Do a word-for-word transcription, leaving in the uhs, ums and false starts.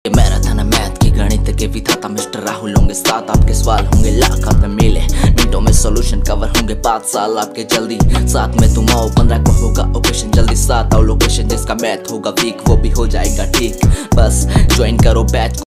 ये मैराथन है मैथ की, गणित के विधाता मिस्टर राहुल होंगे साथ। आपके सवाल होंगे लाख आप में मिले, मिनटों में सोल्यूशन कवर होंगे पाँच साल आपके जल्दी। साथ में तुम आओ, पंद्रह को होगा ओकेशन, जल्दी साथ आओ लोकेशन। जिसका मैथ होगा वीक वो भी हो जाएगा ठीक, बस ज्वाइन करो बैच।